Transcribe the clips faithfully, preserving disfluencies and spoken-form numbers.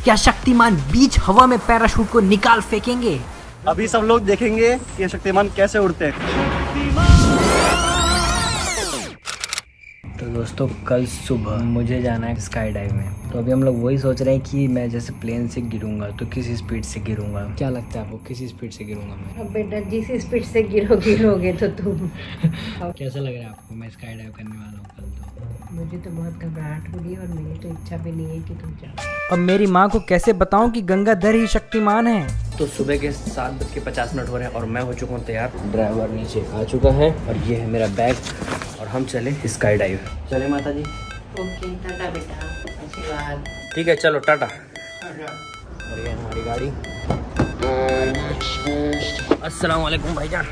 क्या शक्तिमान बीच हवा में पैराशूट को निकाल फेंकेंगे? अभी सब लोग देखेंगे कि शक्तिमान कैसे उड़ते हैं। तो दोस्तों कल सुबह मुझे जाना है स्काई डाइव में, तो अभी हम लोग वही सोच रहे हैं कि मैं जैसे प्लेन से गिरूंगा तो किस स्पीड से गिरूंगा। क्या लगता है आपको किस स्पीड से गिरूंगा मैं? अब बेटा जिस स्पीड से गिरो गिरोगे तो तुम कैसा लग रहा है आपको? मैं स्काई डाइव करने वाला हूँ कल। तो मुझे तो बहुत घबराहट हो रही है और मेरी तो इच्छा भी नहीं है कि तुम जाओ। अब मेरी माँ को कैसे बताऊं कि गंगाधर ही शक्तिमान है? तो सुबह के सात बज के पचास मिनट हो रहे हैं और मैं हो चुका हूँ तैयार। ड्राइवर नीचे आ चुका है और ये है मेरा बैग और हम चले स्काई डाइव। चले माता जी। ओके टाटा बेटा, आशीर्वाद। ठीक है चलो टाटा। और ये हमारी गाड़ी। अस्सलाम वालेकुम भाईजान।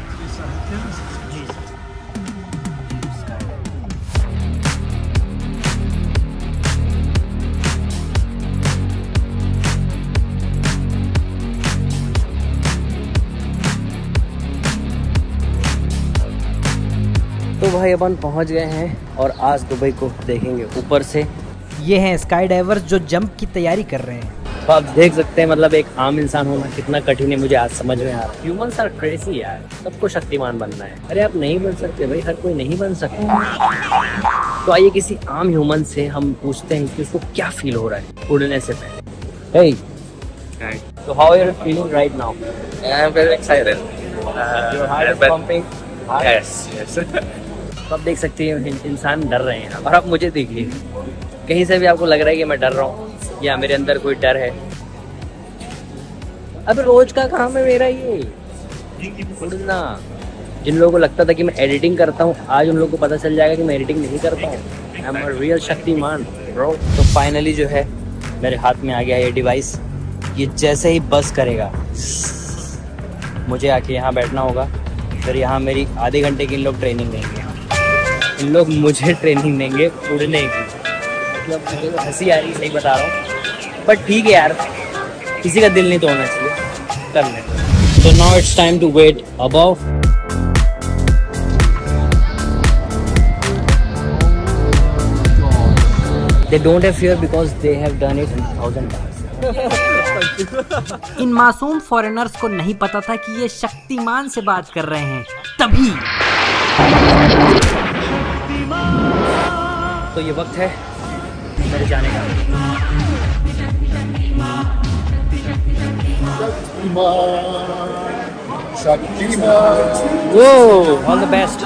तो भाई अपन पहुंच गए हैं और आज दुबई को देखेंगे ऊपर से। ये हैं स्काई डाइवर्स जो जंप की तैयारी कर रहे हैं। तो आप देख सकते हैं मतलब एक आम इंसान होना कितना कठिन है, मुझे आज समझ में आ रहा है। ह्यूमंस आर क्रेजी यार, सबको शक्तिमान बनना है। अरे आप नहीं बन सकते भाई, हर कोई नहीं बन सकता। तो आइए किसी आम ह्यूमन से हम पूछते हैं कि उसको क्या फील हो रहा है उड़ने से पहले। Hey, so how are you feeling right now? I'm very excited. Your heart Uh, is but- pumping. Yes, yes. तो आप देख सकते हैं इंसान डर रहे हैं और आप मुझे देखिए, कहीं से भी आपको लग रहा है कि मैं डर रहा हूँ या मेरे अंदर कोई डर है? अब रोज का काम है मेरा ये उड़ना। जिन लोगों को लगता था कि मैं एडिटिंग करता हूँ, आज उन लोगों को पता चल जाएगा कि मैं एडिटिंग नहीं करता हूँ। I am a real Shaktiman bro. तो फाइनली जो है मेरे हाथ में आ गया ये डिवाइस। ये जैसे ही बस करेगा मुझे आके यहाँ बैठना होगा, फिर यहाँ मेरी आधे घंटे की इन लोग ट्रेनिंग देंगे। इन लोग मुझे ट्रेनिंग देंगे उड़ने की। मतलब हंसी आ रही, सही बता रहा हूँ, बट ठीक है यार, किसी का दिल नहीं तोड़ना चाहिए, कर ले। So now it's time to wait above. They don't have fear because they have done it a thousand times. इन मासूम फॉरेनर्स को नहीं पता था कि ये शक्तिमान से बात कर रहे हैं, तभी तो ये वक्त है मेरे जाने का। वो all the best.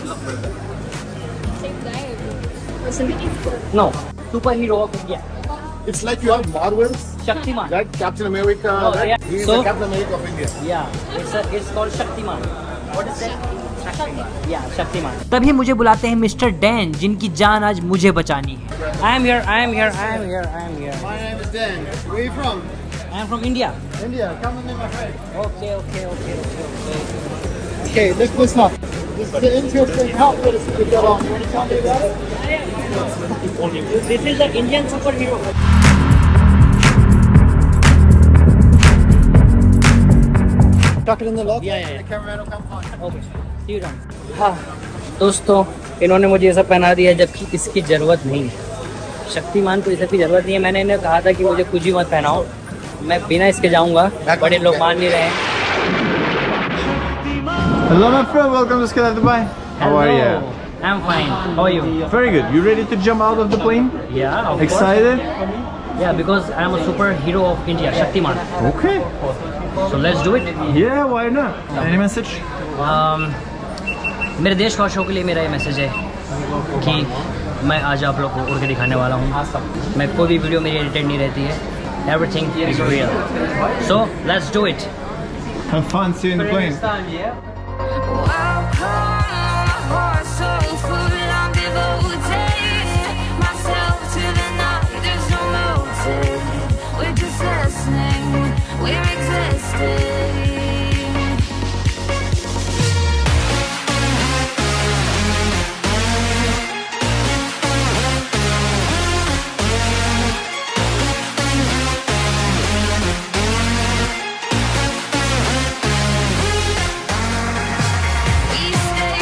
No, superhero of India. It's like you have Marvels, Shaktiman. right? Captain America, Oh, right? yeah. He's So- the Captain America of India. Yeah, it's a, it's called Shaktiman. What is that? Shaktiman. Yeah, Shaktiman. तभी मुझे बुलाते हैं mister Dan, जिनकी जान आज मुझे बचानी है। I am here, I am here, I am here, I am here. My name is Dan. Where are you from? I am from India. India. Come with me, my friend. Okay, okay, okay, okay, okay. Okay, let's listen up. This is an interesting outfit to get on. You want to tell me about it? This is an Indian superhero. Tuck it in the lock. Yeah, yeah, yeah. The cameraman will come find. Okay, see you down. हाँ दोस्तों, इन्होंने मुझे ये सब पहना दिया जबकि इसकी ज़रूरत नहीं है। शक्तिमान को ये सब की ज़रूरत नहीं है। मैंने इन्हें कहा था कि मुझे कुछ भी मत पहनाओ, मैं बिना इसके जाऊंगा, बड़े लोग मान नहीं रहे हैं। Hello my friend, welcome to Skydive Dubai. How are you? I'm fine. How are you? Very good. You ready to jump out of the plane? Yeah. Of Excited? Course. Yeah, because I'm a superhero of India, Shaktiman. Okay. So let's do it. Yeah, why not? Any message? Um, मेरे देशवासियों के लिए मेरा ये message है कि मैं आज आप लोग को उड़ के दिखाने वाला हूँ। मैं कोई भी वीडियो मेरी एडिटेड नहीं रहती है। Everything is real. So let's do it. Have fun, see you in the plane. We're existing. We stay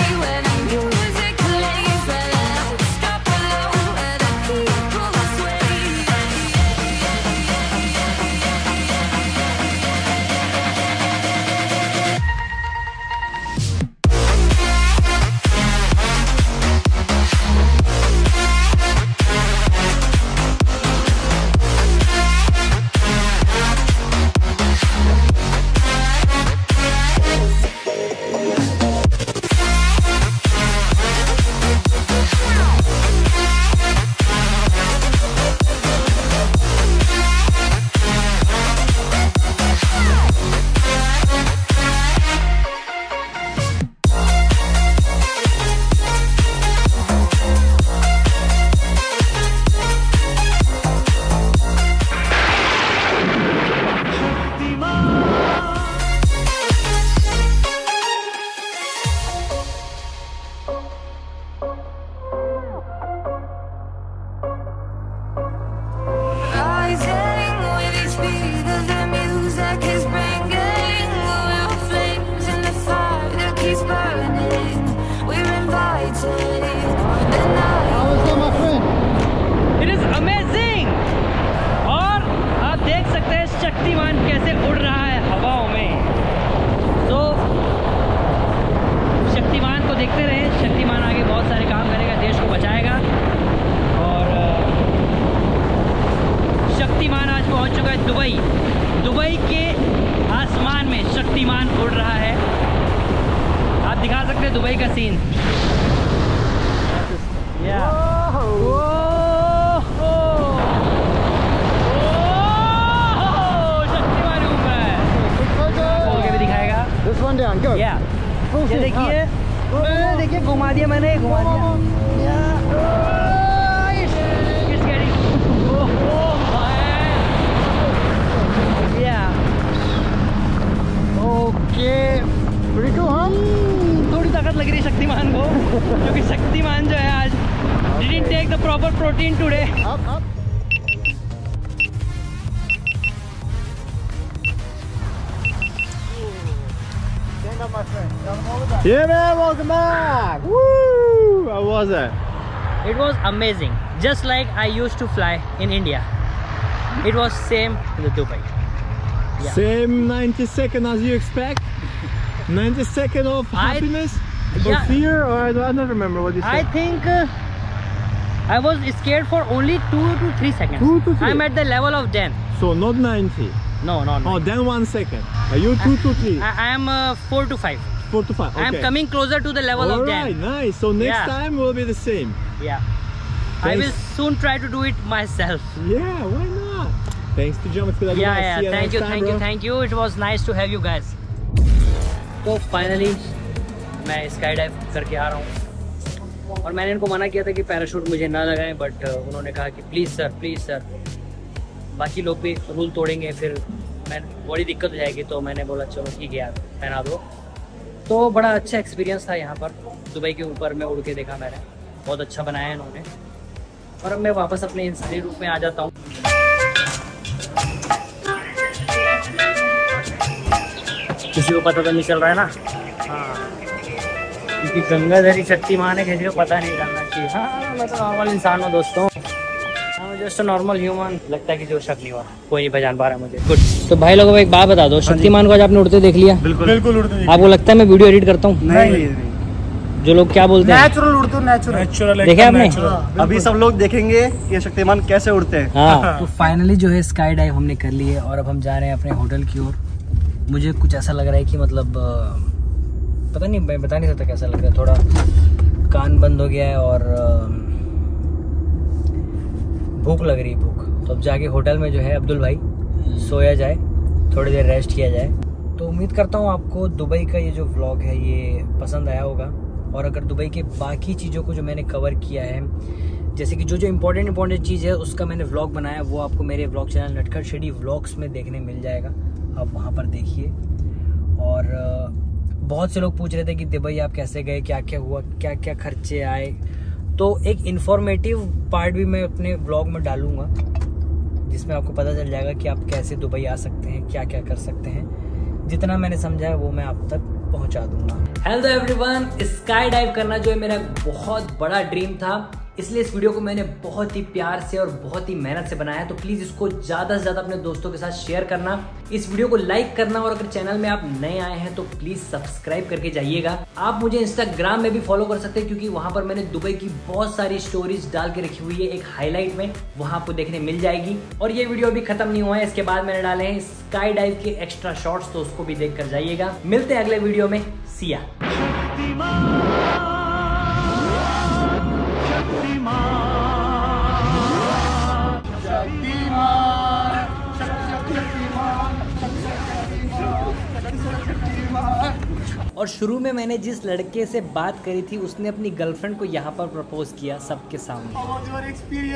rising with each beat of the music is bringing. We're flames in the fire that keeps burning. We're invited. The night. How is that, my friend? It is amazing. और आप देख सकते हैं शक्तिमान कैसे उड़ रहा है हवाओं में। तो शक्तिमान को देखते रहे, शक्तिमान आगे बहुत सारे काम करेगा, देश को बचाएगा। और शक्तिमान आज पहुंच चुका है दुबई। दुबई के आसमान में शक्तिमान उड़ रहा है। आप दिखा सकते हैं दुबई का scene. Yeah. This one down, go. Yeah. Full ये speed, देखिए, हाँ। मैंने देखिए घुमा दिया, मैंने घुमा दिया। Yeah. It's getting. Oh, oh, man. Yeah. Okay. Pretty cool, huh? थोड़ी ताकत लग रही है शक्तिमान को, क्योंकि शक्तिमान जो है आज didn't take the proper protein today. Up, up. Stand up, my friend. Down over that. Yeah, man, welcome back. Woo! How was it? It was amazing, just like I used to fly in India. It was same in the Dubai. Yeah. Same ninety second as you expect? ninety second of I- happiness? Or yeah. fear? Or I don't, I don't remember what you I said. think uh, I was scared for only two to three seconds. Two to three? I'm at the level of ten. So not ninety. No, no, no. Oh, then one second. Are you two to three? I, I am uh, four to five. Four to five. Okay. I am coming closer to the level of Alright, ten. nice. So next Yeah. time will be the same. Yeah. I Thanks. will soon try to do it myself. Yeah, why not? Thanks to Jump Speed. Yeah, yeah. Thank you, thank you, thank you. It was nice to have you guys. तो finally मैं sky dive करके आ रहा हूँ, और मैंने इनको मना किया था कि पैराशूट मुझे ना लगाएं, बट उन्होंने कहा कि प्लीज़ सर, प्लीज़ सर, बाकी लोग भी रूल तोड़ेंगे, फिर मैं बड़ी दिक्कत हो जाएगी। तो मैंने बोला चलो ठीक है यार, पहना दो। तो बड़ा अच्छा एक्सपीरियंस था यहाँ पर। दुबई के ऊपर मैं उड़ के देखा मैंने, बहुत अच्छा बनाया इन्होंने। और अब मैं वापस अपने इंसानी रूप में आ जाता हूँ। किसी को पता तो नहीं चल रहा है ना? हाँ, क्योंकि गंगाधरी शक्तिमान है, किसी को पता नहीं चलना चाहिए। हाँ, मैं तो नॉर्मल इंसान हूँ दोस्तों, जस्ट नॉर्मल ह्यूमन। लगता है कि जो शक नहीं हुआ, कोई नहीं पहचान पा रहा मुझे। गुड। तो भाई लोगों, एक बात बता दो, शक्तिमान को आज आपने उड़ते देख लिया? बिल्कुल बिल्कुल उड़ते। आपको लगता है मैं वीडियो एडिट करता हूँ? नहीं नहीं नहीं। जो लोग क्या बोलते हैं, Natural उड़ते हो, natural. नेचुरल देखे आपने? अभी सब लोग देखेंगे कि शक्तिमान कैसे उड़ते हैं। हाँ। तो फाइनली जो है स्काई डाइव हमने कर ली है, और अब हम जा रहे हैं अपने होटल की ओर। मुझे कुछ ऐसा लग रहा है कि मतलब अ, पता नहीं, मैं बता नहीं सकता कैसा लग रहा है। थोड़ा कान बंद हो गया है और अ, भूख लग रही है, भूख। तो अब जाके होटल में जो है अब्दुल भाई सोया जाए, थोड़ी देर रेस्ट किया जाए। तो उम्मीद करता हूँ आपको दुबई का ये जो व्लॉग है ये पसंद आया होगा। और अगर दुबई के बाकी चीज़ों को जो मैंने कवर किया है, जैसे कि जो जो इम्पोर्टेंट इंपॉर्टेंट चीज़ है उसका मैंने व्लॉग बनाया, वो आपको मेरे vlog channel Natkhat shady vlogs में देखने मिल जाएगा। आप वहाँ पर देखिए। और अ, बहुत से लोग पूछ रहे थे कि दुबई आप कैसे गए, क्या क्या हुआ, क्या क्या खर्चे आए। तो एक इन्फॉर्मेटिव पार्ट भी मैं अपने व्लॉग में डालूंगा, जिसमें आपको पता चल जाएगा कि आप कैसे दुबई आ सकते हैं, क्या क्या कर सकते हैं। जितना मैंने समझा है वो मैं आप तक पहुंचा दूंगा। हेलो एवरीवन, स्काई डाइव करना जो है मेरा बहुत बड़ा ड्रीम था, इसलिए इस वीडियो को मैंने बहुत ही प्यार से और बहुत ही मेहनत से बनाया है। तो प्लीज इसको ज्यादा से ज्यादा अपने दोस्तों के साथ शेयर करना, इस वीडियो को लाइक करना, और अगर चैनल में आप नए आए हैं तो प्लीज सब्सक्राइब करके जाइएगा। आप मुझे इंस्टाग्राम में भी फॉलो कर सकते हैं, क्योंकि वहां पर मैंने दुबई की बहुत सारी स्टोरीज डाल के रखी हुई है एक हाईलाइट में, वहां आपको देखने मिल जाएगी। और ये वीडियो अभी खत्म नहीं हुआ है, इसके बाद मैंने डाले हैं स्काई डाइव के एक्स्ट्रा शॉर्ट्स, तो उसको भी देख कर जाइएगा। मिलते हैं अगले वीडियो में, सिया। और शुरू में मैंने जिस लड़के से बात करी थी उसने अपनी गर्लफ्रेंड को यहाँ पर प्रपोज किया सबके सामने।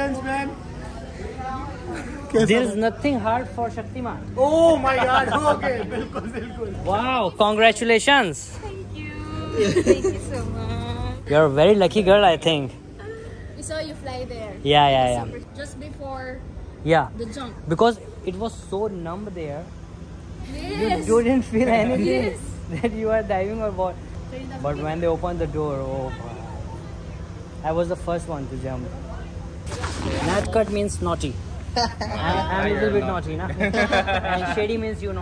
There is nothing hard for Shaktiman. Oh my God. Okay. बिल्कुल बिल्कुल. Wow, congratulations. Thank you. Thank you so much. You're a very lucky girl, I think. We saw you fly there. Yeah, yeah, yeah. Super- Just before Yeah, The jump. because it was so numb there. Yes. You, you didn't feel anything Yes. that you are diving or what. But when they opened the door, oh, I was the first one to jump. Nat cut means naughty. I'm, I'm a little bit naughty, na? And shady means you know.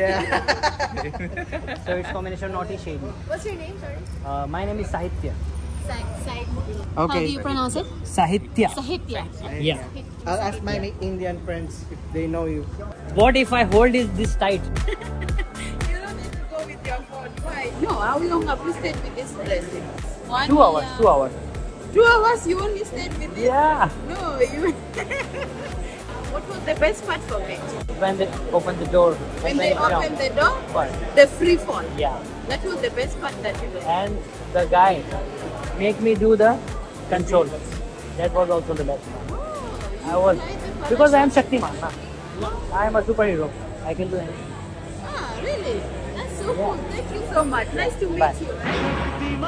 Yeah. So it's combination naughty shady. What's your name? Sorry. Uh, my name is Sahitya. Side. Side. Okay. How do you pronounce it? Sahitya. Sahitya. Yeah. I'll ask my Indian friends if they know you. What if I hold it this tight? You don't need to go with your phone. Why? No, how long have you stayed with this blessing? One Two hours. year. Two hours. Two hours you only stayed with it? Yeah. No, you. What was the best part for it? When they opened the door. When they it jump. opened the door? What? The free fall. Yeah. That was the best part that you did. And the guy make me do the control. That was also the best part. Oh, I was because I am Shaktiman. Na. I am a superhero. I can do anything. Ah, really? That's so Yeah. cool. Thank you so much. Nice to meet Bye. you.